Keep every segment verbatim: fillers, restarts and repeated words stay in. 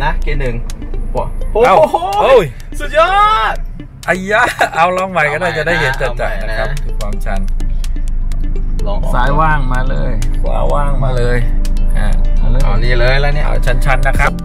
นะเกียร์หนึ่งโอ้โหสุดยอดไอ้ยะเอาลองใหม่ก็ได้จะได้เห็นจัดๆนะครับความชันซ้ายว่างมาเลยขวาว่างมาเลยอ่าเอานี่เลยแล้วเนี่ยเอาชันๆนะครับ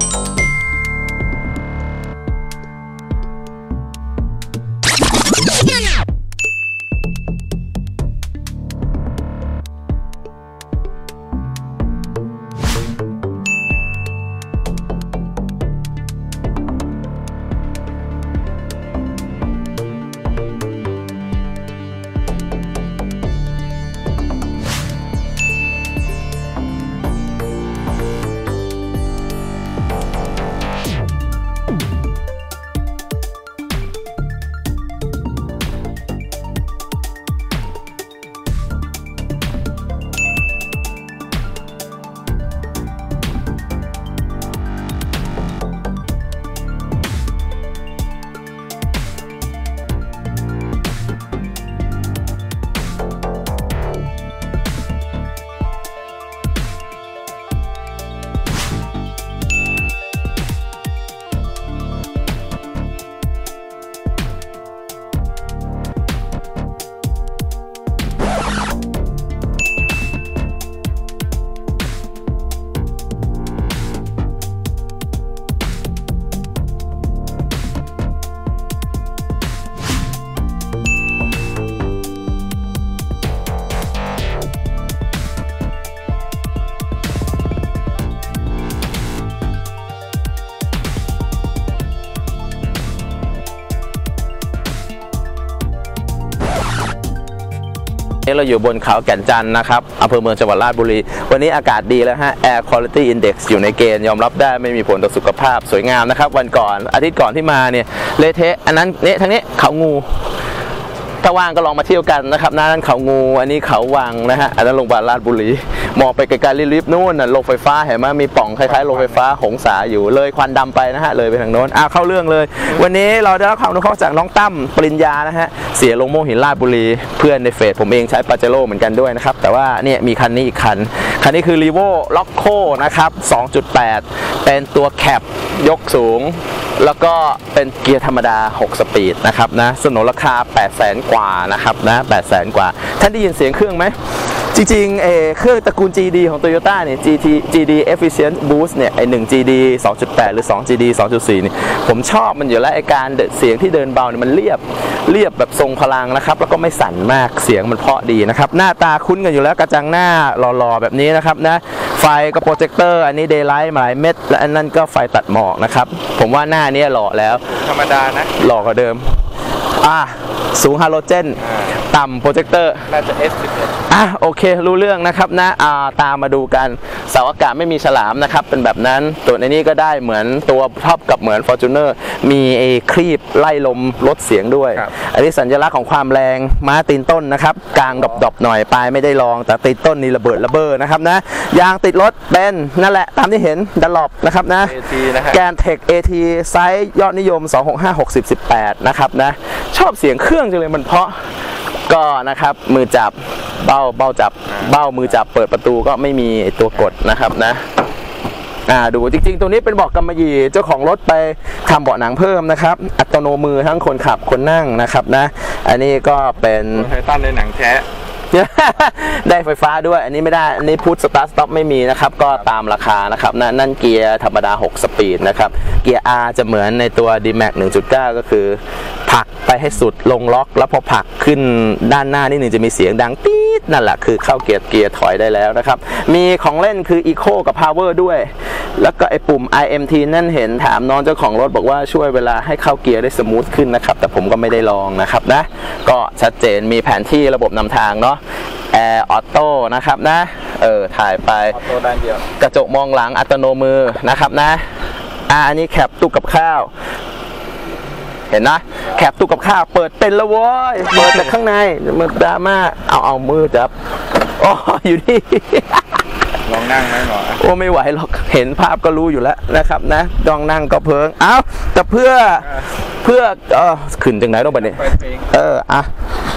เราอยู่บนเขาแก่นจันทร์นะครับอำเภอเมืองจังหวัดราชบุรีวันนี้อากาศดีแล้วฮะ Air Quality Index อยู่ในเกณฑ์ยอมรับได้ไม่มีผลต่อสุขภาพสวยงามนะครับวันก่อนอาทิตย์ก่อนที่มาเนี่ยเละเทะอันนั้นเนี่ยทางนี้เขางูถ้าว่างก็ลองมาเที่ยวกันนะครับนั่นเขางูอันนี้เขาวังนะฮะอันนั้นโรงพยาบาลราชบุรีมองไปไกลๆริบๆนู่นน่ะโรงไฟฟ้าเห็นไหมมีป่องคล้ายๆโรงไฟฟ้าหงสาอยู่เลยควันดำไปนะฮะเลยไปทางโน้นอ้าวเข้าเรื่องเลยวันนี้เราได้รับความอนุเคราะห์จากน้องตั้มปริญญานะฮะเสียลงโมหินราชบุรีเพื่อนในเฟซผมเองใช้ปาเจโร่เหมือนกันด้วยนะครับแต่ว่าเนี่ยมีคันนี้อีกคันคันนี้คือ Revo Loco นะครับ สองจุดแปด เป็นตัวแคปยกสูงแล้วก็เป็นเกียร์ธรรมดาหกสปีดนะครับนะสนนราคา แปดแสน กว่านะครับนะ แปดแสน กว่าท่านได้ยินเสียงเครื่องไหมจริงๆเอเครื่องตระกูล จี ดี ของ Toyota เนี่ย จี ที จี ดี Efficient Boost เนี่ยไอหนึ่ง จี ดี สองจุดแปด หรือ สอง จี ดี สองจุดสี่ นี่ผมชอบมันอยู่แล้วไอการเสียงที่เดินเบาเนี่ยมันเรียบเรียบแบบทรงพลังนะครับแล้วก็ไม่สั่นมากเสียงมันเพราะดีนะครับหน้าตาคุ้นกันอยู่แล้วกระจังหน้าหล่อๆแบบนี้นะครับนะไฟก็โปรเจคเตอร์อันนี้ Daylight หลายเม็ดและอันนั้นก็ไฟตัดหมอกนะครับผมว่าหน้านี้หล่อแล้วธรรมดานะหล่อกว่าเดิมอ่ะสูงฮาโลเจนต่ำโปรเจคเตอร์น่าจะ เอส สิบเอ็ดอ่ะโอเครู้เรื่องนะครับนะอ่าตามมาดูกันเสาอากาศไม่มีฉลามนะครับเป็นแบบนั้นตัวในนี้ก็ได้เหมือนตัวท็อปกับเหมือน Fortuner มีไอ้ครีบไล่ลมลดเสียงด้วยอันนี้สัญลักษณ์ของความแรงม้าตีนต้นนะครับกลางดอบๆหน่อยปลายไม่ได้ลองแต่ตีนต้นนี่ระเบิดระเบ้อนะครับนะยางติดรถเป็นนั่นแหละตามที่เห็นดันลอปนะครับนะแกนเทค เอ ที ไซส์ยอดนิยมสองหกห้า หกสิบ สิบแปดนะครับนะชอบเสียงเครื่องจังเลยมันเพราะก็นะครับมือจับเบ้าเบ้าจับเบ้ามือจับเปิดประตูก็ไม่มีตัวกดนะครับนะอ่าดูจริงๆตัวนี้เป็นเบาะกำมะหยี่เจ้าของรถไปทำเบาะหนังเพิ่มนะครับอัตโนมือทั้งคนขับคนนั่งนะครับนะอันนี้ก็เป็นไททันในหนังแท้ได้ไฟฟ้าด้วยอันนี้ไม่ได้อันนี้พุทสตาร์ทสต็อปไม่มีนะครับก็ตามราคานะครับนะนั่นเกียร์ธรรมดาหกสปีดนะครับเกียร์ R จะเหมือนในตัว ดี แม็กซ์ หนึ่งจุดเก้า ก็คือผลักไปให้สุดลงล็อกแล้วพอผลักขึ้นด้านหน้านิดหนึ่งจะมีเสียงดังปี๊ดนั่นแหละคือเข้าเกียร์เกียร์ถอยได้แล้วนะครับมีของเล่นคือ Eco กับ Power ด้วยแล้วก็ไอ้ปุ่ม ไอ เอ็ม ที นั่นเห็นถามน้องเจ้าของรถบอกว่าช่วยเวลาให้เข้าเกียร์ได้สมูทขึ้นนะครับแต่ผมก็ไม่ได้ลองนะครับนะก็ชัดเจนมีแผนที่ระบบนำทางเนาะแอร์ออโต้นะครับนะเออถ่ายไปออโต้ด้านเดียวกระจกมองหลังอัตโนมือนะครับนะอ่าอันนี้แคปตู้กับข้าวเห็นนะแคปตู้กับข้าวเปิดเป็นแล้วโว้ยเปิดจากข้างในมือดราม่าเอาเอามือจับอ๋ออยู่นี่ลองนั่งไหมหมอโอ้ไม่ไหวหรอกเห็นภาพก็รู้อยู่แล้วนะครับนะลองนั่งก็เพิงเอ้าแต่เพื่อเพื่อเออขึ้นจังไหนต้องไปเนี่ยเอออ่ะ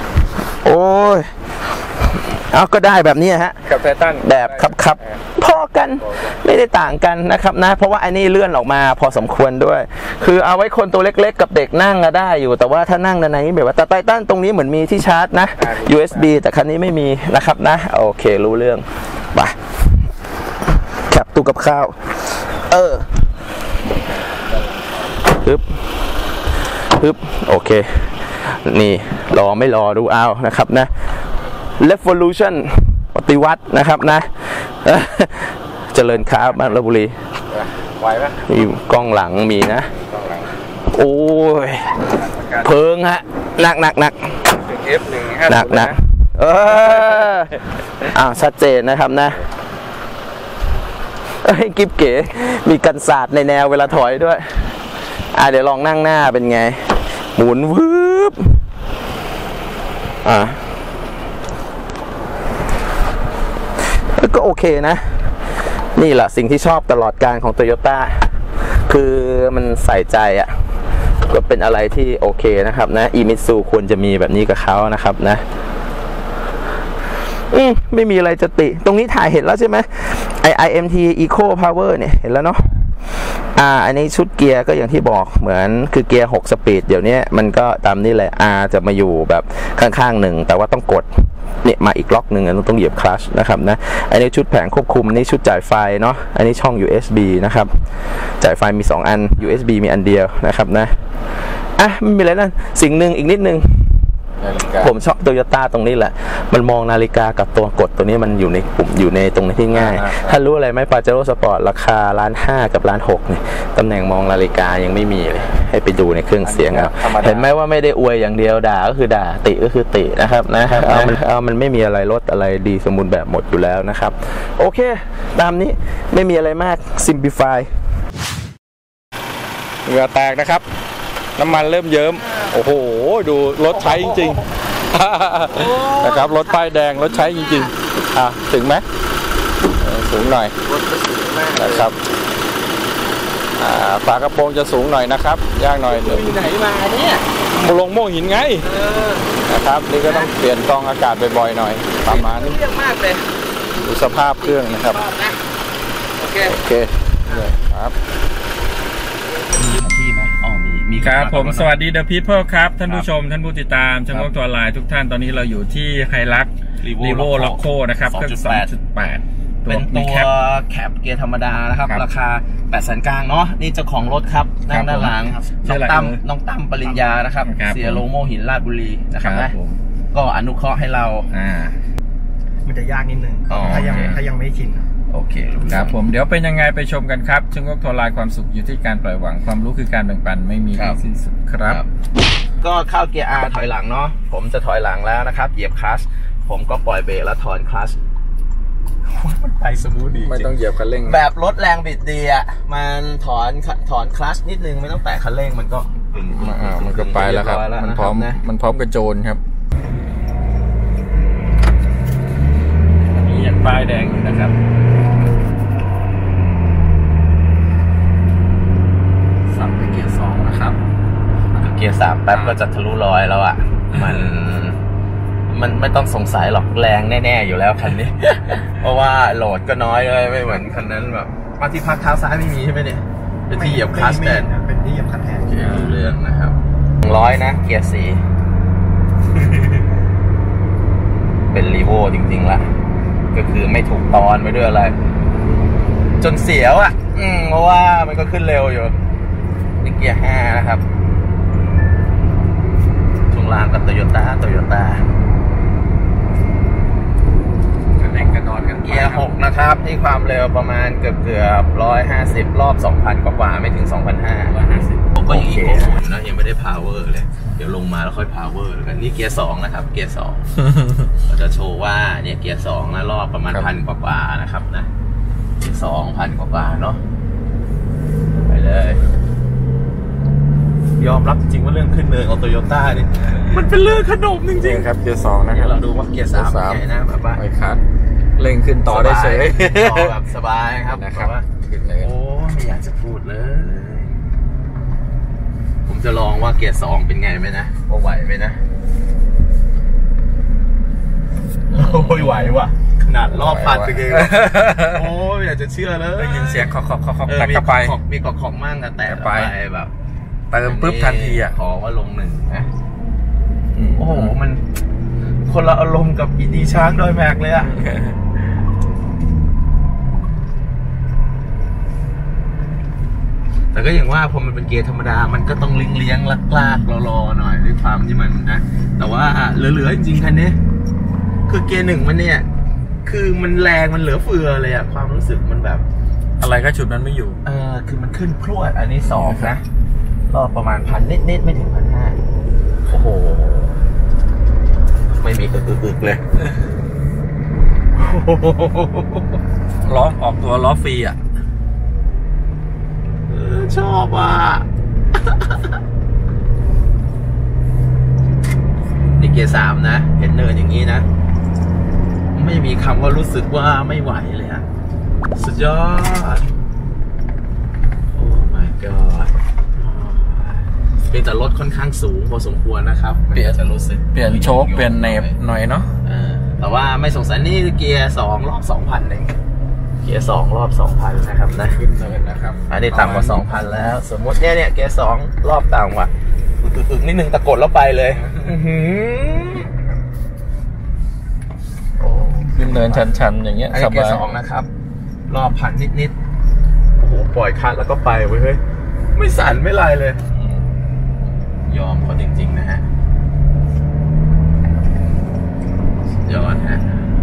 โอ้ยเอาก็ได้แบบนี้ฮะกับไททันแบบครับครับพอกันไม่ได้ต่างกันนะครับนะเพราะว่าอันนี้เลื่อนออกมาพอสมควรด้วยคือเอาไว้คนตัวเล็กๆกับเด็กนั่งก็ได้อยู่แต่ว่าถ้านั่งในนี้แบบว่าแต่ไททันตรงนี้เหมือนมีที่ชาร์จนะ ยู เอส บี แต่คันนี้ไม่มีนะครับนะโอเครู้เรื่องไปแคปตู้กับข้าวเออปึ๊บปึ๊บโอเคนี่รอไม่รอดูเอานะครับนะ Revolution ปฏิวัตินะครับนะเจริญค้าบ้านลพบุรีไหวไหมมีกล้องหลังมีนะโอ้ยเพิงฮะหนักหนักหนักหนักหนักเอออ้าวชัดเจนนะครับนะเอ้ยกิ๊บเก๋มีกันศาสตร์ในแนวเวลาถอยด้วยอ่ะเดี๋ยวลองนั่งหน้าเป็นไงหมุนวืบอ่ะก็โอเคนะนี่แหละสิ่งที่ชอบตลอดการของ Toyota คือมันใส่ใจอ่ะก็เป็นอะไรที่โอเคนะครับนะอีมิตซูควรจะมีแบบนี้กับเขานะครับนะอืมไม่มีอะไรจะติตรงนี้ถ่ายเห็นแล้วใช่ไหมไอ ไอ เอ็ม ที Eco Power เนี่ยเห็นแล้วเนาะอ่าอันนี้ชุดเกียร์ก็อย่างที่บอกเหมือนคือเกียร์หกสปีดเดี๋ยวนี้มันก็ตามนี่แหละ R จะมาอยู่แบบข้างๆหนึ่งแต่ว่าต้องกดเนี่ยมาอีกล็อกหนึ่งต้องเหยียบคลัตช์นะครับนะอันนี้ชุดแผงควบคุมนี่ชุดจ่ายไฟเนาะอันนี้ช่อง ยู เอส บี นะครับจ่ายไฟมีสองอัน ยู เอส บี มีอันเดียวนะครับนะอ่ะไม่มีอะไรนั่นสิ่งหนึ่งอีกนิดนึงผมชอบโตโยต้าตรงนี้แหละมันมองนาฬิกากับตัวกดตัวนี้มันอยู่ในปุ่มอยู่ในตรงนี้ที่ง่ายถ้ารู้อะไรไหมปาเจโร่สปอร์ตราคาล้านห้ากับล้านหกเนี่ยตำแหน่งมองนาฬิกายังไม่มีเลยให้ไปดูในเครื่องเสียงเอาเห็นไหมว่าไม่ได้อวยอย่างเดียวด่าก็คือด่าติก็คือตินะครับนะครับเอามันเอามันไม่มีอะไรลดอะไรดีสมบูรณ์แบบหมดอยู่แล้วนะครับโอเคตามนี้ไม่มีอะไรมาก simplify เหงื่อแตกนะครับน้ำมันเริ่มเยิ้มโอ้โหดูรถใช้จริงๆนะครับรถป้ายแดงรถใช้จริงๆอ่ะถึงไหมสูงหน่อยนะครับฝากระโปรงจะสูงหน่อยนะครับยากหน่อยอยู่ไหนมาเนี่ยลงโม่หินไงนะครับนี่ก็ต้องเปลี่ยนกรองอากาศบ่อยๆหน่อยประมาณนี้เยอะมากเลยดูสภาพเครื่องนะครับโอเคโอเคครับที่ไหมอ๋อมีมีครับผมสวัสดี The People ครับท่านผู้ชมท่านผู้ติดตามช่องตัวไลน์ทุกท่านตอนนี้เราอยู่ที่ไฮลักซ์รีโวล็อกโคนะครับเครื่อง สองจุดแปดเป็นตัวแคปเกียร์ธรรมดานะครับราคาแปดแสนกลางเนาะนี่เจ้าของรถครับนั่งด้านหลังน้องตั้มน้องตั้มปริญญานะครับเสียโลโมหินลาดบุรีนะครับนะก็อนุเคราะห์ให้เราอ่ามันจะยากนิดนึงถ้ายังถ้ายังไม่ชินโอเคครับผมเดี๋ยวเป็นยังไงไปชมกันครับช่องตัวไลน์ความสุขอยู่ที่การปล่อยหวังความรู้คือการแบ่งปันไม่มีที่สิ้นสุดครับก็เข้าเกียร์ R ถอยหลังเนาะผมจะถอยหลังแล้วนะครับเหยียบคลัตช์ผมก็ปล่อยเบรกแล้วถอนคลัตช์มันไปสมูทดีไม่ต้องเหยียบคันเร่งแบบรถแรงบิดดีอ่ะมันถอนถอนคลัตช์นิดนึงไม่ต้องแตะคันเร่งมันก็อ่ามันก็ไปแล้วครับมันพร้อมมันพร้อมกระโจนครับมียันป้ายแดงอยู่นะครับสับไปเกียร์สองนะครับเกียร์สามแป๊บก็จะทะลุร้อยแล้วอ่ะมันมันไม่ต้องสงสัยหรอกแรงแน่ๆอยู่แล้วคันนี้เพราะว่าโหลดก็น้อยเลยไม่เหมือนคันนั้นแบบมาที่พักเท้าซ้ายไม่มีใช่ไหมเนี่ยเป็นที่เหยียบคลัตช์แทนเป็นที่เหยียบคลัตช์แทนเรื่องนะครับร้อยนะเกียร์สีเป็นรีโวจริงๆละก็คือไม่ถูกตอนไปด้วยอะไรจนเสียวอ่ะอืมเพราะว่ามันก็ขึ้นเร็วอยู่นี่เกียร์ห้านะครับช่วงล่างกับโตโยต้าโตโยต้ากันเองกันนอนกันเกียร์หกนะครับที่ความเร็วประมาณเกือบเกือบร้อยห้าสิบรอบสองพันกว่าไม่ถึงสองพันห้าร้อยห้าสิบก็ยังอีโก้นะยังไม่ได้พาวเวอร์เลยเดี๋ยวลงมาแล้วค่อยพาวเวอร์กันนี่เกียร์สองนะครับเกียร์สองเราจะโชว์ว่าเนี่ยเกียร์สองนะรอบประมาณพันกว่านะครับนะเกียร์สองพันกว่าเนาะไปเลยยอมรับจริงว่าเรื่องขึ้นเนินของโตโยต้านี่มันเป็นเรื่องขนมจริงๆครับเกียร์สองนะครับเราดูว่าเกียร์สามไงนะแบบว่าไปคัดเร่งขึ้นต่อได้เฉยต่อแบบสบายครับนะครับโอ้ไม่อยากจะพูดเลยผมจะลองว่าเกียร์สองเป็นไงไหมนะว่าไหวไหมนะโอ้ยไหวว่ะหนัดรอบพันไปเลยโอ้ยอยากจะเชื่อเลยได้ยินเสียงเคาะเคาะเคาะแต่แต่กระไปมีกอกของมั่งอะแต่ไปแบบเติมปุ๊บทันทีอ่ะขอว่าลงหนึ่งนะโอ้โหมันคนละอารมณ์กับอีดีช้างดอยแม็กเลยอะแต่ก็อย่างว่าพอมันเป็นเกียร์ธรรมดามันก็ต้องเลี้ยงเลี้ยงลากลากรอๆหน่อยด้วยความที่มันนะแต่ว่าเหลือๆจริงๆคันนี้คือเกียร์หนึ่งมันเนี่ยคือมันแรงมันเหลือเฟือเลยอะความรู้สึกมันแบบอะไรก็ฉุดมันไม่อยู่เออคือมันขึ้นพรวดอันนี้สองนะรอบประมาณพันนิดๆไม่ถึงพันห้าโอ้โหไม่มีอึกๆเลยล้อออกตัวล้อฟรีอ่ะชอบอ่ะนี่เกียร์สามนะเห็นเนินอย่างนี้นะไม่มีคำว่ารู้สึกว่าไม่ไหวเลยอะสุดยอดโอ้ my god เป็นแต่รถค่อนข้างสูงพอสมควรนะครับเปลี่ยนจะรู้สึกเปลี่ยนโชคเปลี่ยนเนบหน่อยเนาะแต่ว่าไม่สงสัยนี่เกียร์สองรอบสองพันเองเกียร์สองรอบสองพันนะครับนะขึ้นเลยนะครับอันนี้ต่ำกว่าสองพันแล้วสมมติเนี่ยเนี่ยเกียร์สองรอบต่ำกว่าอึกๆนิดนึงตะกดแล้วไปเลยขึ้นเนินชันๆอย่างเงี้ยสบายเกียร์สองนะครับรอบพันนิดๆโอ้โหปล่อยคันแล้วก็ไปเว้ยเฮ้ยไม่สั่นไม่ไรเลยยอมเขาจริงๆนะฮะยอดฮะ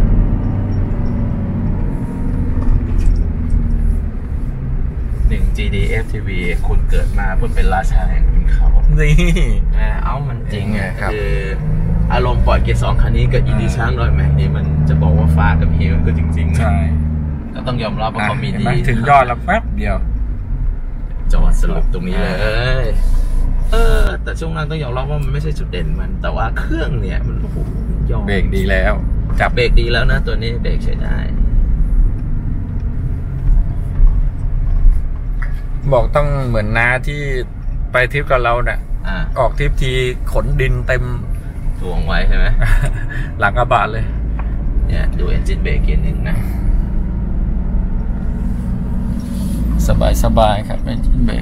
หนึ่ง จี ดี เอฟ ที วี คุณเกิดมาเพื่อเป็นราชาแห่งขุนเขานี่เอ้ามันจริงไงคืออารมณ์ปล่อยเกียร์สองคันนี้กับอีดีช้างดอยแม็กนี่มันจะบอกว่าฟ้ากับเฮลก็จริงๆใช่ก็ต้องยอมรับว่าเขามีดีถึงยอดแล้วแป๊บเดียวจอดสรุปตรงนี้เลยเออแต่ช่วงนั้นต้องยอมรับว่ามันไม่ใช่จุดเด่นมันแต่ว่าเครื่องเนี่ยมันโอ้โหยอมเบรกดีแล้วจับเบรกดีแล้วนะตัวนี้เบรกใช้ได้บอกต้องเหมือนน้าที่ไปทริปกับเราเนี่ยออกทริปทีขนดินเต็มถ่วงไว้ใช่ไหมหลังกระบะเลยเนี่ยดูเอนจินเบรกเกียร์หนึ่งนะสบายสบายครับเอนจินเบรก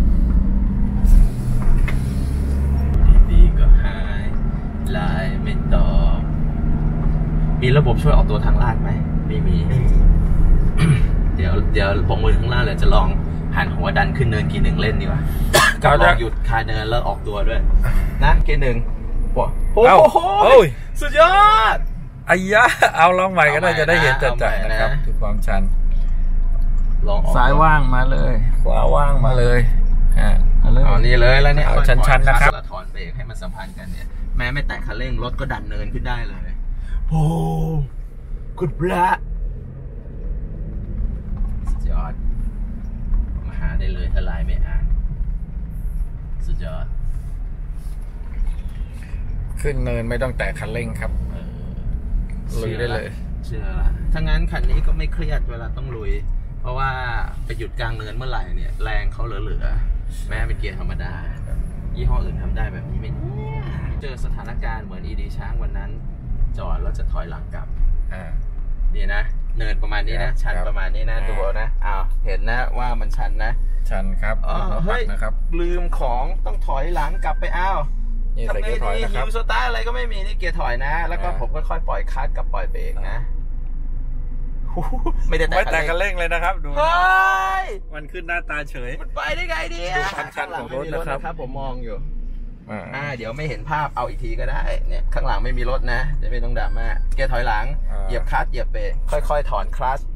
ดีๆก็หายลายไม่ตอบมีระบบช่วยออกตัวทางลาดไหมไม่มีเดี๋ยวเดี๋ยวผมมือข้างล่างเลยจะลองหันหัวดันขึ้นเนินกีหนึ่งเล่นดีกว่าจะลองหยุดคาเนินแล้วออกตัวด้วยนะกีหนึ่งโอ้โหสุดยอดไอ้ยะเอาลองใหม่ก็ได้จะได้เห็นจัดๆนะครับทุกความชันลองซ้ายว่างมาเลยขวาว่างมาเลยอ่าเอานี่เลยแล้วเนี่ยเอาชันๆนะครับถอนเบรกให้มันสัมพันธ์กันเนี่ยแม้ไม่แตะคันเร่งรถก็ดันเนินขึ้นได้เลยโอ้คุณพระสุดยอดมาหาได้เลยถ้าไลน์ไม่อ่านสุดยอดขึ้นเนินไม่ต้องแตะคันเร่งครับลุยได้เลยเชื่อละถ้างั้นคันนี้ก็ไม่เครียดเวลาต้องลุยเพราะว่าไปหยุดกลางเนินเมื่อไหร่เนี่ยแรงเขาเหลือๆแม้เป็นเกียร์ธรรมดายี่ห้ออื่นทำได้แบบนี้ไหมเจอสถานการณ์เหมือนอีดีช้างวันนั้นจอดแล้วจะถอยหลังกลับอ่านี่นะเนินประมาณนี้นะชันประมาณนี้นะดูนะอ้าวเห็นนะว่ามันชันนะชันครับอ๋อเฮ้ยนะครับลืมของต้องถอยหลังกลับไปอ้าวนี่ใส่เกียร์ถอยนะครับฮิวสตาร์อะไรก็ไม่มีนี่เกียร์ถอยนะแล้วก็ผมก็ค่อยปล่อยคลัตช์กับปล่อยเบรกนะไม่ได้แต่คันเร่งเลยนะครับดูเฮ้ยมันขึ้นหน้าตาเฉยมันไปได้ไงดีดูคันชันของรถนะครับผมมองอยู่อ่าเดี๋ยวไม่เห็นภาพเอาอีกทีก็ได้เนี่ยข้างหลังไม่มีรถนะจะไม่ต้องดราม่าเกียร์ถอยหลังเหยียบคลัตช์เหยียบเบรกค่อยๆถอนคลัตช์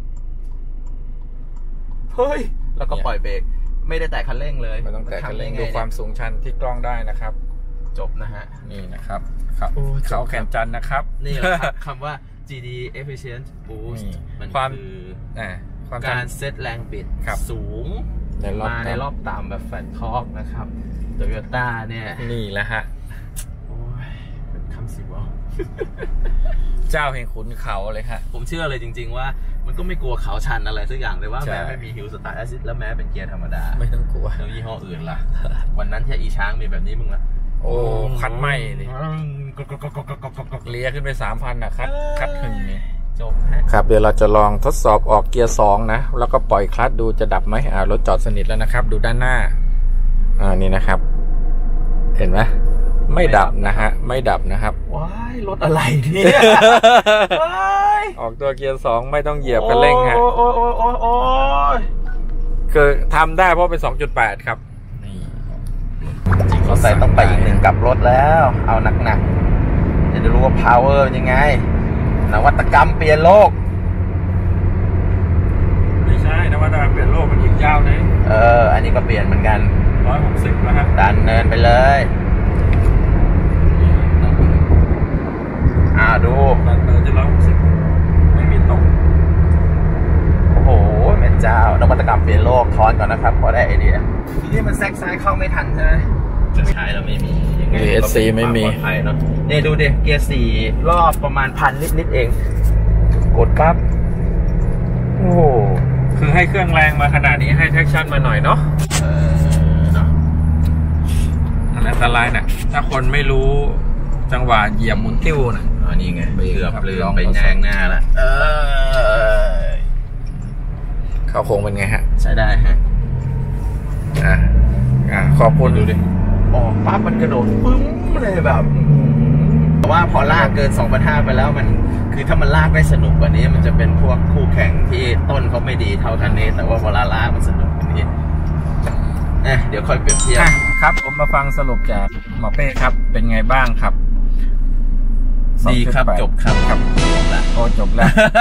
เฮ้ยแล้วก็ปล่อยเบรกไม่ได้แตะคันเร่งเลยไม่ต้องแตะคันเร่งดูความสูงชันที่กล้องได้นะครับจบนะฮะนี่นะครับเขาแขนจันนะครับนี่แหละคำว่า จี ดี Efficient Boost มันคือการเซตแรงบิดสูงมาในรอบต่ำแบบแฟลตท็อร์กนะครับโตโยต้าเนี่ยนี่แหละฮะโอ้ยเป็นคำสิวะเจ้าแห่งขุนเขาเลยฮะผมเชื่อเลยจริงๆว่ามันก็ไม่กลัวเขาชันอะไรสักอย่างเลยว่าแม้ไม่มีฮิลสตาร์แอซิดแล้วแม้เป็นเกียร์ธรรมดาไม่ต้องกลัวแล้วยี่ห้ออื่นล่ะวันนั้นที่อีช้างมีแบบนี้มึงล่ะโอ้คัดไม่ดิเลียขึ้นไปสามพันอ่ะคัดคัดหึงนี่จบฮะครับเดี๋ยวเราจะลองทดสอบออกเกียร์สองนะแล้วก็ปล่อยคลัตช์ดูจะดับไหมอ่ารถจอดสนิทแล้วนะครับดูด้านหน้าอ่านี่นะครับเห็นไหมไม่ดับนะฮะไม่ดับนะครับว้ายรถอะไรเนี่ยออกตัวเกียร์สองไม่ต้องเหยียบคันเร่งฮะโอ้โอ้โอ้โอ้โอ้คือทำได้เพราะเป็น สองจุดแปด ครับจริงเขาใส่ต้องไปอีกหนึ่งกับรถแล้วเอาหนักๆจะได้รู้ว่า power เป็นยังไงนวัตกรรมเปลี่ยนโลกไม่ใช่นวัตกรรมเปลี่ยนโลกมันอีกยาวเลยเอออันนี้ก็เปลี่ยนเหมือนกันร้อยหกสิบแล้วฮะดันเนินไปเลยอ่าดูดันเนินจะร้อยหกสิบไม่มีตกโอ้โหแม่เจ้านวัตกรรมเปลี่ยนโลกถอนก่อนนะครับพอได้ไอเดียนี่มันแซกซ้ายเข้าไม่ทันใช่ไหมจะใช้แล้วไม่มีเอส ซี ไม่มีเนี่ยดูดิเกียร์สี่รอบประมาณพันนิดๆเองกดปั๊บโอ้คือให้เครื่องแรงมาขนาดนี้ให้แท็กชั่นมาหน่อยเนาะเออเนาะอันตรายน่ะถ้าคนไม่รู้จังหวะเหยียบหมุนติ้วน่ะอ๋อนี่ไงเกือบลืมไปแซงหน้าละเออเขาโค้งเป็นไงฮะใช้ได้ฮะอ่ะอ่ะขอบคุณดูดิออกปั๊บมันกระโดดปึ้งเลยแบบแต่ว่าพอลากเกิน สองพันห้าร้อย ไปแล้วมันคือถ้ามันลากได้สนุกกว่านี้มันจะเป็นพวกคู่แข่งที่ต้นเขาไม่ดีเท่าคันนี้แต่ว่าเวลาลากมันสนุกกว่านี้เอ๊ะเดี๋ยวค่อยเปรียบเทียบครับผมมาฟังสรุปจากหมอเป้ครับเป็นไงบ้างครับดีครับจบครับครับจบแล้วโอ้จบแล้ว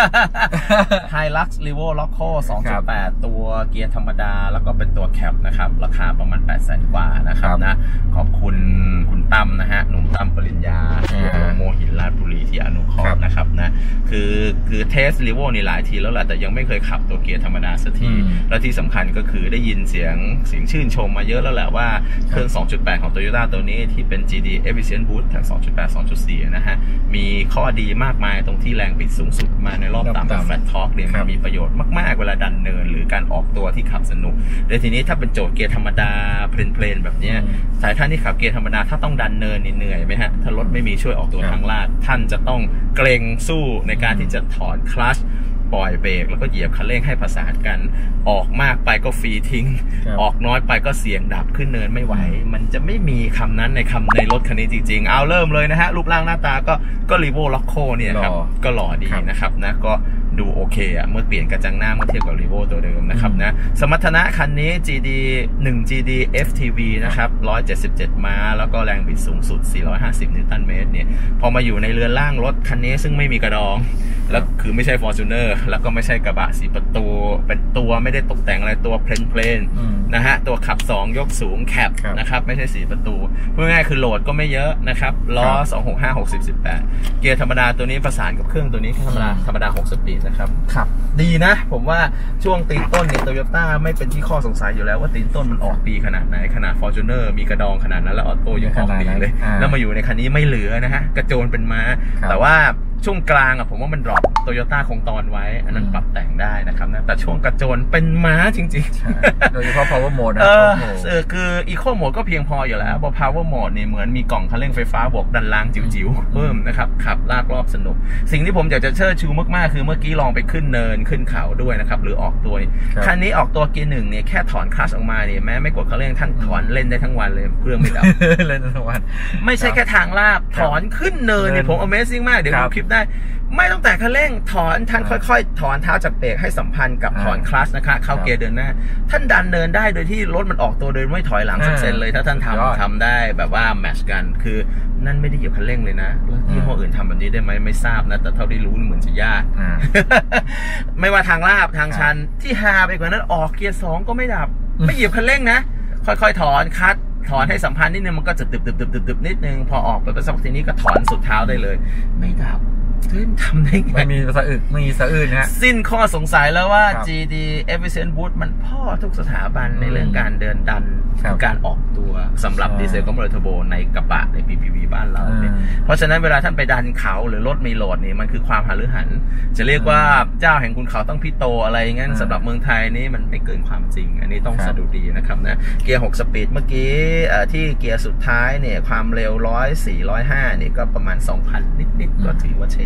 Hilux Revo Loco สองจุดแปด ตัวเกียร์ธรรมดาแล้วก็เป็นตัวแคปนะครับราคาประมาณ แปดแสน กว่านะครับนะขอบคุณคุณตั้มนะฮะหนุ่มตั้มปริญญาโมหินราชบุรีที่อนุเคราะห์นะครับนะคือคือเทส Revo นี่หลายทีแล้วแหละแต่ยังไม่เคยขับตัวเกียร์ธรรมดาสักทีและที่สำคัญก็คือได้ยินเสียงเสียงชื่นชมมาเยอะแล้วแหละว่าเครื่อง สองจุดแปด ของ Toyota ตัวนี้ที่เป็น จี ดี Efficient Boost ทั้ง สองจุดแปด สองจุดสี่ นะฮะมีข้อดีมากมายตรงที่แรงบิดสูงสุดมาในรอบต่ำแบบแฟลตท็อร์กเนี่ยมันมีประโยชน์มากๆเวลาดันเนินหรือการออกตัวที่ขับสนุกโดยทีนี้ถ้าเป็นโจทย์เกียร์ธรรมดาเพลนๆแบบนี้สายท่านที่ขับเกียร์ธรรมดาถ้าต้องดันเนินเหนื่อยไหมฮะถ้ารถไม่มีช่วยออกตัวทางลาดท่านจะต้องเกรงสู้ในการที่จะถอนคลัตช์ปล่อยเบรกแล้วก็เหยียบคันเร่งให้ประสานกันออกมากไปก็ฟรีทิ้งออกน้อยไปก็เสี่ยงดับขึ้นเนินไม่ไหวมันจะไม่มีคำนั้นในคำในรถคันนี้จริงๆเอาเริ่มเลยนะฮะรูปร่างหน้าตาก็ก็รีโวล็อกโคเนี่ยครับก็หล่อดีนะครับนะก็ดูโอเคอะเมื่อเปลี่ยนกระจังหน้าเมื่อเทียบกับรีโวตัวเดิมนะครับนะสมรรถนะคันนี้ จี ดี หนึ่ง จี ดี เอฟ ที วี นะครับหนึ่งร้อยเจ็ดสิบเจ็ดม้าแล้วก็แรงบิดสูงสุดสี่ร้อยห้าสิบนิวตันเมตรเนี่ยพอมาอยู่ในเรือนร่างรถคันนี้ซึ่งไม่มีกระดองแล้วคือไม่ใช่ Fortuner แล้วก็ไม่ใช่กระบะสี่ประตูเป็นตัวไม่ได้ตกแต่งอะไรตัวเพลนๆนะฮะตัวขับสองยกสูงแคปนะครับไม่ใช่สี่ประตูพูดง่ายๆคือโหลดก็ไม่เยอะนะครับล้อสองหกห้า หกสิบ สิบแปดเกียร์ธรรมดาตัวนี้ประสานกับเครื่องตัวนี้ธรรมดาธรรมดาหกสปีดนะครับครับดีนะผมว่าช่วงตีนต้นเนี่ยโตโยต้าไม่เป็นที่ข้อสงสัยอยู่แล้วว่าตีนต้นมันออกปีขนาดไหนขนาด Fortuner มีกระดองขนาดนั้นแล้วออโต้ยังออกปีเลยแล้วมาอยู่ในคันนี้ไม่เหลือนะฮะกระโจนเป็นม้าแต่ว่าช่วงกลางอะผมว่ามันดรอปโตโยต้าคงตอนไว้อันนั้นปรับแต่งได้นะครับนะแต่ช่วงกระโจนเป็นม้าจริงๆโดยเฉพาะ power mode นะเออคือ eco mode ก็เพียงพออยู่แล้วพอ power mode นี่เหมือนมีกล่องคันเร่งไฟฟ้าบวกดันล่างจิ๋วๆเพิ่มนะครับขับลากรอบสนุกสิ่งที่ผมอยากจะเชิดชูมากๆคือเมื่อกี้ลองไปขึ้นเนินขึ้นเขาด้วยนะครับหรือออกตัวคันนี้ออกตัวเกียร์หนึ่งเนี่ยแค่ถอนคลัตช์ออกมาเนี่ยแม้ไม่กดคันเร่งท่านถอนเล่นได้ทั้งวันเลยเครื่องไม่ดับเล่นทั้งวันไม่ใช่แค่ทางลาบถอนขึ้นเนินเนี่ยผม amazing มากเดี๋ยวดูคลิปได้ไม่ต้องแต่คันเร่งถอนท่านค่อยๆถอนเท้าจากเบรกให้สัมพันธ์กับถอนคลัตช์นะคะเข้าเกียร์เดินหน้าท่านดันเดินได้โดยที่รถมันออกตัวโดยไม่ถอยหลังสักเซนเลยถ้าท่านทำทำได้แบบว่าแมทช์กันคือนั่นไม่ได้เหยียบคันเร่งเลยนะแล้วที่ห้ออื่นทำแบบนี้ได้ไหมไม่ทราบนะแต่เท่าที่รู้เหมือนจะยากไม่ว่าทางลาบทางชันที่ฮาไปกว่านั้นออกเกียร์สองก็ไม่ดับไม่เหยียบคันเร่งนะค่อยๆถอนคลัตช์ถอนให้สัมพันธ์นิดนึงมันก็จะตึบตึบตึบตึบตึบนิดนึงพอออกไปประสักทีนี้ก็ถอนสุดเท้าได้เลยไม่ดับเฮ้ยทำได้ไงไม่มีสะอึกไม่มีสะอื้นนะสิ้นข้อสงสัยแล้วว่า จี ดี Efficient Boost มันพ่อทุกสถาบันในเรื่องการเดินดันการออกตัวสำหรับดีเซลคอมเพรสเทอร์โบในกระบะใน พี พี วี บ้านเราเนี่ยเพราะฉะนั้นเวลาท่านไปดันเขาหรือรถมีโหลดนี่มันคือความหฤหันจะเรียกว่าเจ้าแห่งคุณเขาต้องพิโตอะไรงั้นสำหรับเมืองไทยนี่มันไม่เกินความจริงอันนี้ต้องสะดุดีนะครับนะเกียร์หกสปีดเมื่อกี้ที่เกียร์สุดท้ายเนี่ยความเร็วร้อยสี่ร้อยห้านี่ก็ประมาณ สองพัน นิดๆก็ถือว่าใช้ได้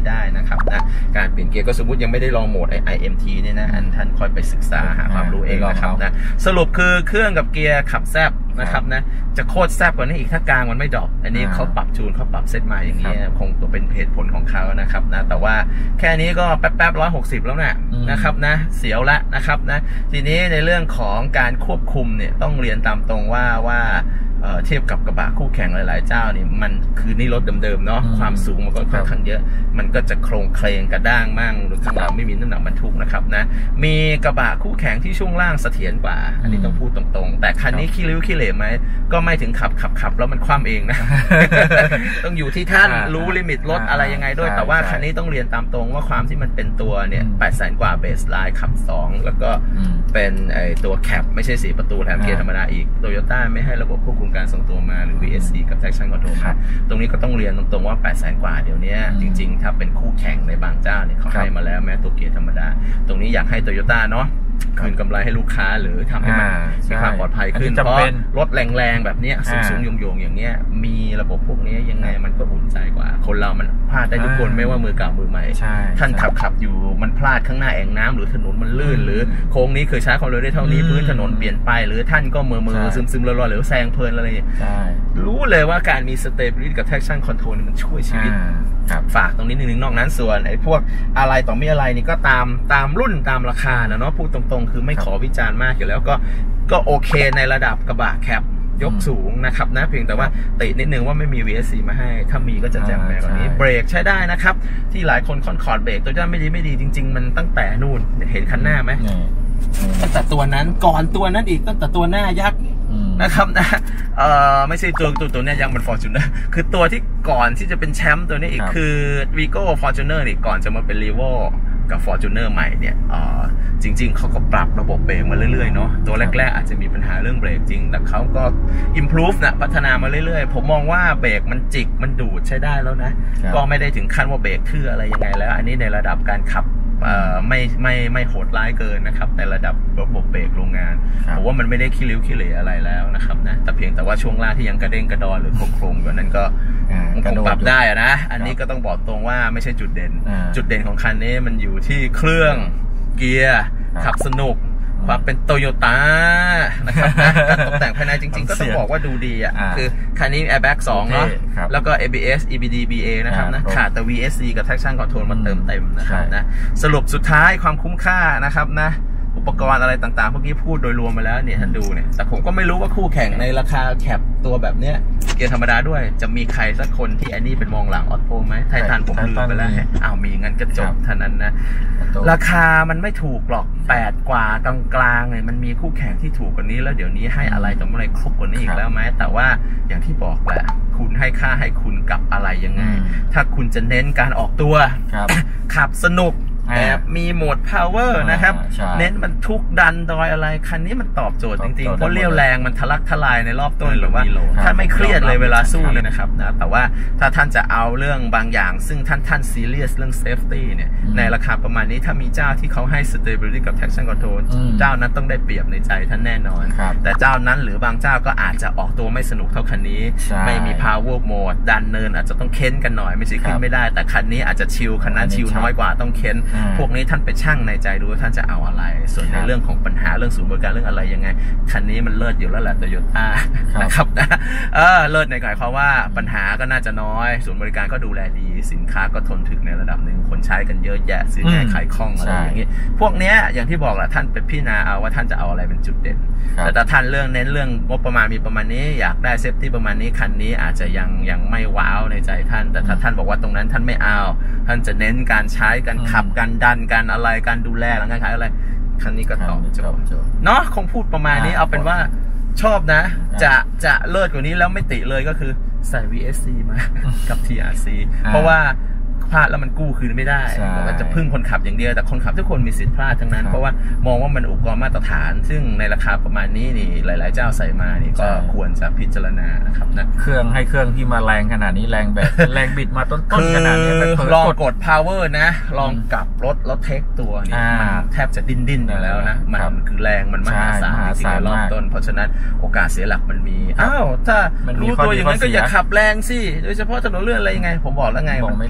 ได้นะครับนะการเปลี่ยนเกียร์ก็สมมติยังไม่ได้ลองโหมด ไอ เอ็ม ที เนี่ยนะอันท่านค่อยไปศึกษาหาความรู้เองนะครับนะสรุปคือเครื่องกับเกียร์ขับแซบนะครับนะจะโคตรแซบกว่านี้อีกถ้ากลางมันไม่ดรอปอันนี้เขาปรับจูนเขาปรับเซตมาอย่างนี้คงตัวเป็นเหตุผลของเขานะครับนะแต่ว่าแค่นี้ก็แป๊บๆร้อยหกสิบแล้วนะนะครับนะเสียวละนะครับนะทีนี้ในเรื่องของการควบคุมเนี่ยต้องเรียนตามตรงว่าว่าเทียบกับกระบะคู่แข่งหลายๆเจ้านี่มันคือนี่รถเดิมๆเนาะความสูงมันก็ค่อนข้างเยอะมันก็จะโครงเคลงกระด้างมั่งหรือข้างหลังไม่มีน้ำหนักบรรทุกนะครับนะมีกระบะคู่แข่งที่ช่วงล่างเสถียรกว่าอันนี้ต้องพูดตรงๆแต่คันนี้ขี้ริ้วขี้เหร่ไหมก็ไม่ถึงขับขับขับแล้วมันคว่ำเองนะ ต้องอยู่ที่ท่านรู้ลิมิตรถอะไรยังไงด้วยแต่ว่าคันนี้ต้องเรียนตามตรงว่าความที่มันเป็นตัวเนี่ยแปดแสนกว่าเบสไลน์ขับสองแล้วก็เป็นไอตัวแคปไม่ใช่สี่ประตูแถมเกียร์ธรรมดาอีกโตโยต้าไม่ให้ระบบควบคุมการทรงตัวมาหรือ วี เอส ซี กับ traction control มาตรงนี้ก็ต้องเรียนตรงๆว่าแปดแสนกว่าเดี๋ยวนี้จริงๆถ้าเป็นคู่แข่งในบางเจ้าเนี่ยเขาให้มาแล้วแม้ตัวเกียร์ธรรมดาตรงนี้อยากให้โตโยต้าเนาะคืนกำไรให้ลูกค้าหรือทำให้มันมีความปลอดภัยขึ้นเพราะรถแรงๆแบบนี้สูงๆโยงๆอย่างเงี้ยมีระบบพวกนี้ยังไงมันก็อุ่นใจกว่าคนเรามันพลาดได้ทุกคนไม่ว่ามือเก่ามือใหม่ท่านขับขับอยู่มันพลาดข้างหน้าแอ่งน้ำหรือถนนมันลื่นหรือโค้งนี้เคยใช้ความเร็วได้เท่านี้พื้นถนนเปลี่ยนไปหรือท่านก็มือมือซึมๆลอยๆหรือแซงเพลินอะไรรู้เลยว่าการมี stability กับ traction control มันช่วยชีวิตฝากตรงนี้นิดนึงนอกนั้นส่วนไอ้พวกอะไรต่อไม่อะไรนี่ก็ตามตามรุ่นตามราคานะเนาะพูดตรงๆคือไม่ขอวิจารณ์มากอยู่แล้วก็ก็โอเคในระดับกระบะแคปยกสูงนะครับนะเพียงแต่ว่าตินิดนึงว่าไม่มี วี เอส ซี มาให้ถ้ามีก็จะแจ่มแรงกว่านี้เบรกใช้ได้นะครับที่หลายคนคอนคอร์ดเบรกตัวจ้าไม่ดีไม่ดีจริงๆมันตั้งแต่นู่นเห็นคันหน้าไหมตั้งแต่ตัวนั้นก่อนตัวนั้นอีกตั้งแต่ตัวหน้ายักษ์นะครับนะเอ่อไม่ใช่ตัวตัวตัวนี้ยังมัน Fortuner คือตัวที่ก่อนที่จะเป็นแชมป์ตัวนี้อีกคือ Vigo Fortuner นี่ก่อนจะมาเป็น Revo กับ Fortuner ใหม่เนี่ยเอ่อจริงๆเขาก็ปรับระบบเบรกมาเรื่อยๆเนาะตัวแรกๆอาจจะมีปัญหาเรื่องเบรกจริงแต่เขาก็ improve นะพัฒนามาเรื่อยๆผมมองว่าเบรกมันจิกมันดูดใช้ได้แล้วนะก็ไม่ได้ถึงขั้นว่าเบรกทื่ออะไรยังไงแล้วอันนี้ในระดับการขับไม่ไม่ไม่โหดร้ายเกินนะครับในระดับระบบเบรกโรงงานผมว่ามันไม่ได้ขี้ริ้วขี้เหร่อะไรแล้วนะครับนะแต่เพียงแต่ว่าช่วงล่างที่ยังกระเด้งกระดอนหรือโครงๆอยู่นั้นก็คงปรับได้อะนะอันนี้ก็ต้องบอกตรงว่าไม่ใช่จุดเด่นจุดเด่นของคันนี้มันอยู่ที่เครื่องเกียร์ขับสนุกความเป็นโตโยต้านะครับนะการตกแต่งภายในจริงๆก็ต้องบอกว่าดูดีอ่ะคือคันนี้ Airbag สองเนาะแล้วก็ เอ บี เอส อี บี ดี บี เอ นะครับนะขาดแต่ วี เอส ซี กับ Traction Control มาเติมเต็มนะครับนะสรุปสุดท้ายความคุ้มค่านะครับนะอุปกรณ์อะไรต่างๆเมื่อกี้พูดโดยรวมไปแล้วเนี่ยท่านดูเนี่ยแต่ผมก็ไม่รู้ว่าคู่แข่งในราคาแคปตัวแบบเนี้ยเกียร์ธรรมดาด้วยจะมีใครสักคนที่อันนี้เป็นมองหลังออโต้ไหมไททันผมลืมไปแล้วอ้าวมีงั้นก็จบเท่านั้นนะราคามันไม่ถูกหรอกแปดกว่ากลางๆเนี่ยมันมีคู่แข่งที่ถูกกว่านี้แล้วเดี๋ยวนี้ให้อะไรต่ออะไรครบกว่านี้อีกแล้วไหมแต่ว่าอย่างที่บอกแหละคุณให้ค่าให้คุณกับอะไรยังไงถ้าคุณจะเน้นการออกตัวขับสนุกแบบมีโหมด power นะครับเน้นมันทุกดันดอยอะไรคันนี้มันตอบโจทย์จริงๆเพราะเลี้ยวแรงมันทะลักทลายในรอบต้นหรือว่าท่านไม่เครียดเลยเวลาสู้เลยนะครับนะแต่ว่าถ้าท่านจะเอาเรื่องบางอย่างซึ่งท่านท่านซีเรียสเรื่อง safety เนี่ยในราคาประมาณนี้ถ้ามีเจ้าที่เขาให้ stability กับ traction control เจ้านั้นต้องได้เปรียบในใจท่านแน่นอนแต่เจ้านั้นหรือบางเจ้าก็อาจจะออกตัวไม่สนุกเท่าคันนี้ไม่มี power mode ดันเนินอาจจะต้องเค้นกันหน่อยไม่ใช่ขึ้นไม่ได้แต่คันนี้อาจจะชิลคันนั้นชิลน้อยกว่าต้องเค้นพวกนี้ท่านไปชั่งในใจดูว่าท่านจะเอาอะไรส่วนในเรื่องของปัญหาเรื่องศูนย์บริการเรื่องอะไรยังไงคันนี้มันเลิศอยู่แล้วแหละโตโยต้านะครับนะเออเลิศในหมายความว่าปัญหาก็น่าจะน้อยศูนย์บริการก็ดูแลดีสินค้าก็ทนถึงในระดับหนึ่งคนใช้กันเยอะแยะซื้อง่ายขายคล่องอะไรอย่างนี้พวกเนี้ยอย่างที่บอกแหละท่านไปพิจารณาเอาว่าท่านจะเอาอะไรเป็นจุดเด่นแต่ถ้าท่านเรื่องเน้นเรื่องงบประมาณมีประมาณนี้อยากได้เซฟตี้ประมาณนี้คันนี้อาจจะยังยังไม่ว้าวในใจท่านแต่ถ้าท่านบอกว่าตรงนั้นท่านไม่เอาท่านจะเน้นการใช้การขับการดันการอะไรการดูแลหลังการขายอะไรคันนี้ก็ตอบโจทย์เนาะคงพูดประมาณนี้เอาเป็นว่าชอบนะจะจะเลิศกว่านี้แล้วไม่ติเลยก็คือใส่ วี เอส ซี มากับ ที อาร์ ซี เพราะว่าพลาดแล้วมันกู้คืนไม่ได้มันจะพึ่งคนขับอย่างเดียวแต่คนขับทุกคนมีสิทธิ์พลาดทั้งนั้นเพราะว่ามองว่ามันอุปกรณ์มาตรฐานซึ่งในราคาประมาณนี้นี่หลายๆเจ้าใส่มานี่ก็ควรจะพิจารณานะครับนะเครื่องให้เครื่องที่มาแรงขนาดนี้แรงแบบแรงบิดมาต้นๆขนาดนี้ลองกด power นะลองกลับรถแล้วเทคตัวนี่มันแทบจะดิ้นดิ้นอยู่แล้วนะมันคือแรงมันมหาศาลจริงๆในรอบต้นเพราะฉะนั้นโอกาสเสียหลักมันมีอ้าวถ้ารู้ตัวอย่างนั้นก็อย่าขับแรงสิโดยเฉพาะถนนเลื่อนอะไรยังไงผมบอกแล้วไงมันพลาดกัน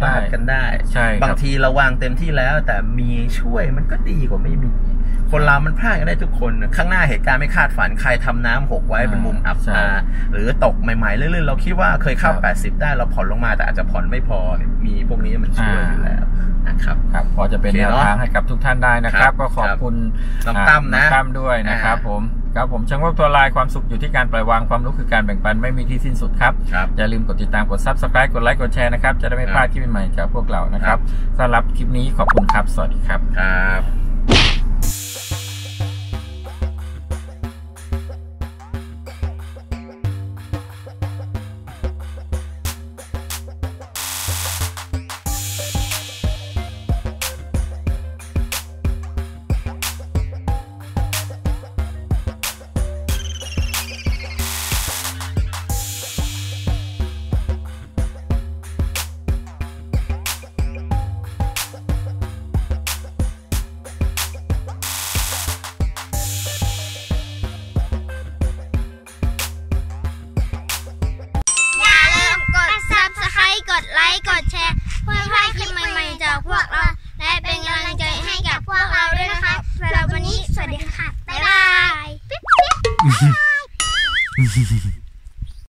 ได้ใช่ครับบางทีเราวางเต็มที่แล้วแต่มีช่วยมันก็ดีกว่าไม่มีคนเรามันพลาดกันได้ทุกคนข้างหน้าเหตุการณ์ไม่คาดฝันใครทำน้ำหกไว้เป็นมุมอับตาหรือตกใหม่ๆเรื่อยๆเราคิดว่าเคยเข้าแปดสิบได้เราผ่อนลงมาแต่อาจจะผ่อนไม่พอมีพวกนี้มันช่วยอยู่แล้วนะครับครับพอจะเป็นแนวทางให้กับทุกท่านได้นะครับก็ขอบคุณน้องตั้มนะตั้มด้วยนะครับผมครับผมช่างว่าตัวลายความสุขอยู่ที่การปล่อยวางความรู้คือการแบ่งปันไม่มีที่สิ้นสุดครับอย่าลืมกดติดตามกด ซับสไครบ์ กดไลค์กดแชร์นะครับจะได้ไม่พลาดคลิปใหม่ๆจากพวกเรานะครับสำหรับคลิปนี้ขอบคุณครับสวัสดีครับครับกดไลค์กดแชร์เพื่อไม่ให้คลิปใหม่ๆจากพวกเราและเป็นกำลังใจให้กับพวกเราด้วยนะคะสำหรับวันนี้สวัสดีค่ะบ๊ายบาย